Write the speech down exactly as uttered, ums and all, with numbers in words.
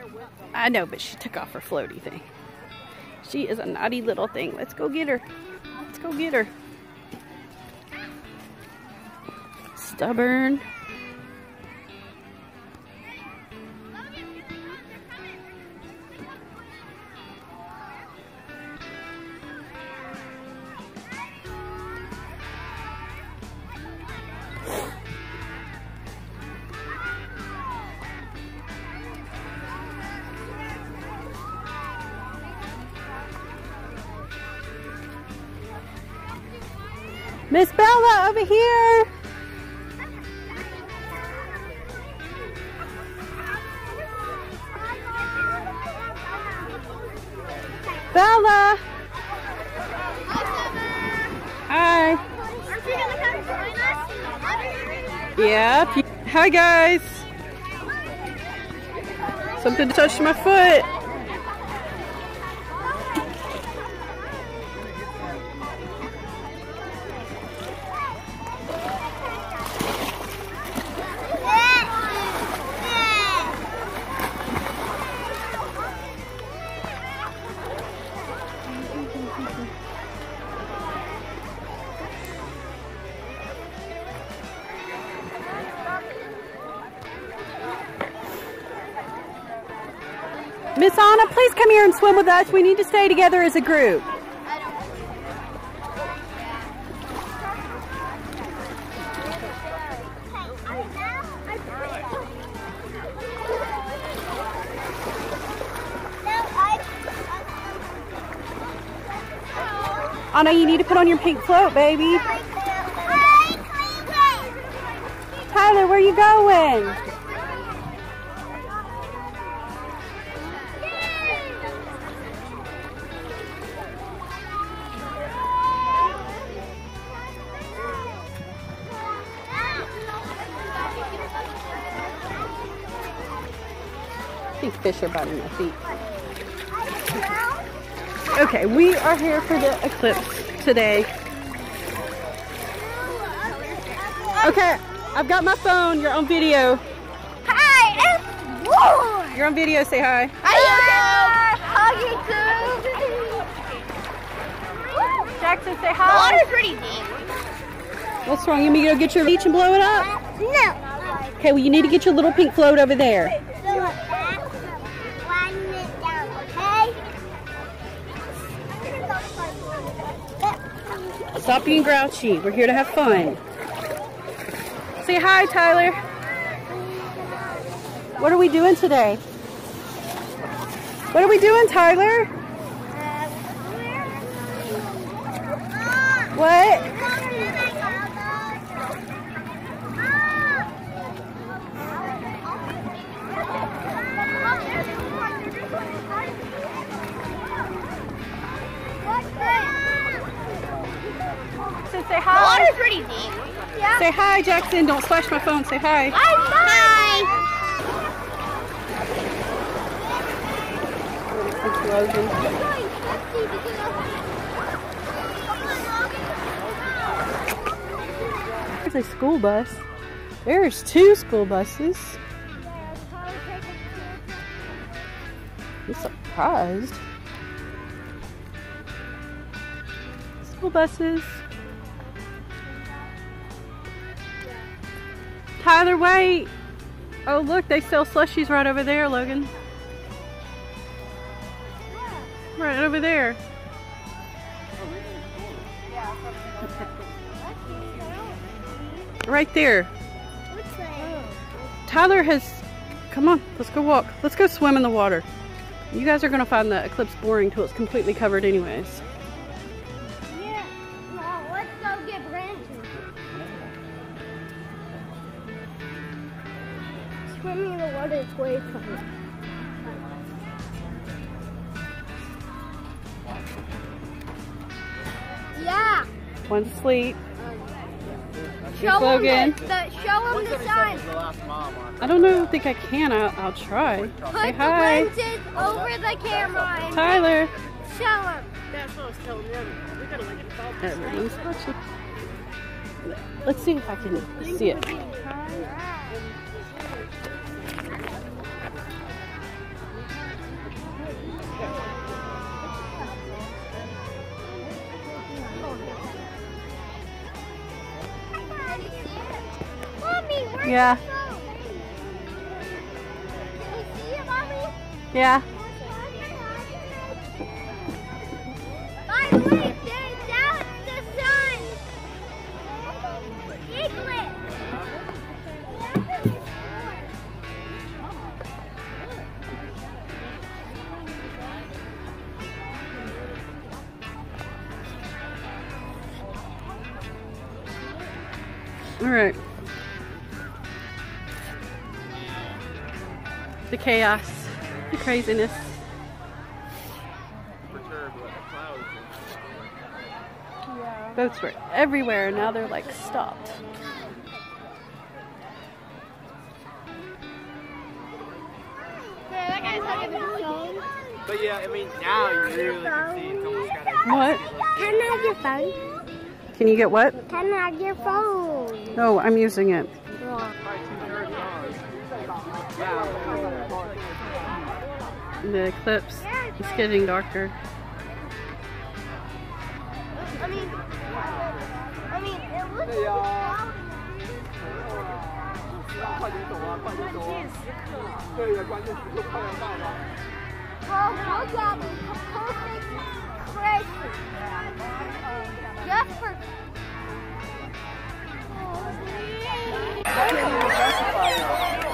I know, but she took off her floaty thing. She is a naughty little thing. Let's go get her. Let's go get her. Stubborn. Miss Bella, over here. Bella. Hi. Aren't you gonna come join us? Yeah. Hi guys. Something touched my foot. Miss Anna, please come here and swim with us. We need to stay together as a group. Anna, you need to put on your pink float, baby. Tyler, where are you going? I think fish are biting my feet. Okay, we are here for the eclipse today. Okay, I've got my phone. You're on video. Hi, it's War. You're on video. Say hi. Hi, Huggy. Jackson, say The hi. water's pretty deep. What's wrong? You want me to go get your beach and blow it up? No. Okay, well you need to get your little pink float over there. Stop being grouchy. We're here to have fun. Say hi, Tyler. What are we doing today? What are we doing, Tyler? What? So say hi. The water's pretty deep. Yeah. Say hi, Jackson. Don't splash my phone. Say hi. Hi. There's a school bus. There's two school buses. I'm surprised. School buses. Tyler, wait. Oh, look, they sell slushies right over there, Logan. Right over there. Right there. Tyler has... Come on, let's go walk. Let's go swim in the water. You guys are going to find the eclipse boring till it's completely covered anyways. Yeah. Well, let's go get Brandon. Swimming in the water is way fun. Yeah. One sleep. Show him Logan. the, the, show him the sign. I don't know. I think I can. I'll, I'll try. Put Say the hi. lenses over the camera and Tyler. show him. That's what I was telling them. We gotta like involve Everyone's watching. Let's see if I can see it. Yeah. Yeah. By the way, that's the sun. Eclipse. All right. The chaos, the craziness. Boats were everywhere, now they're like stopped. But yeah, I mean, now you really can see it's almost got a... What? Can I have your phone? Can you get what? Can I have your phone? No, I'm using it. The eclipse is getting darker. I mean, I mean, it looks like well, look at me, perfect crazy. Just for... Oh,